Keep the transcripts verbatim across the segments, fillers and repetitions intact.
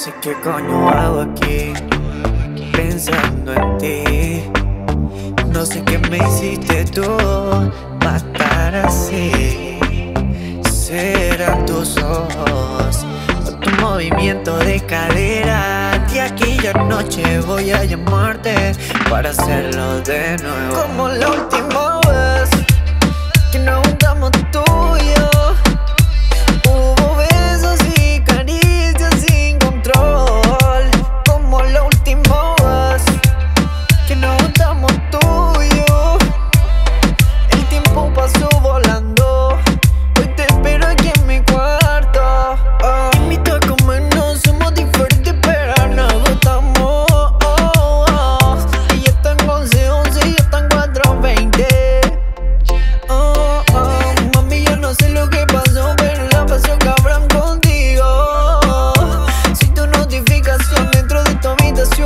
sé qué coño hago aquí, pensando en ti. No sé qué me hiciste tú para estar así. Serán tus ojos o tu movimiento de cadera. De aquella noche voy a llamarte para hacerlo de nuevo, como la última vez que nos juntamos tú y yo. Hubo besos y caricias sin control, como la última vez que nos juntamos tú y yo. El tiempo pasó volando, hoy te espero aquí en mi cuarto. Oh. Te invito a comernos, somos diferentes pero nos gustamos. Oh, oh. Ella está en once once y yo está en cuatro veinte. Oh, oh. Mami, yo no sé lo que pasó, pero la pasó cabrón contigo. Soy tu notificación dentro de tu habitación.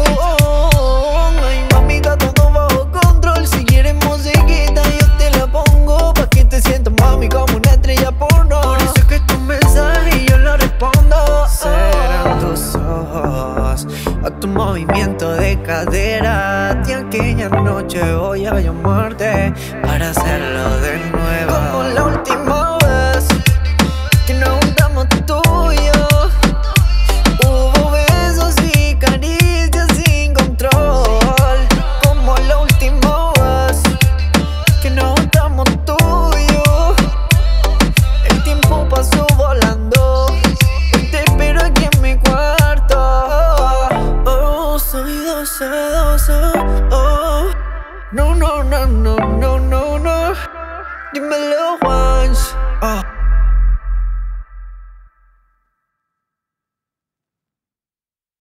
Ay, mami, está todo bajo control. Si quieres musiquita, yo te la pongo pa' que te sientas, mami, como una estrella porno. Por eso es que tu mensaje y yo lo respondo. Serán tus ojos o tu movimiento de cadera. De aquella noche voy a llamarte para hacerlo de nuevo, como la última vez que nos juntamos tú y yo. Hubo besos y caricias sin control, como la última vez que nos juntamos tú y yo. El tiempo pasó volando, hoy te espero aquí en mi cuarto. Oh, soy doce, doce. Oh, no, no, no, no, no, no, no. Dímelo.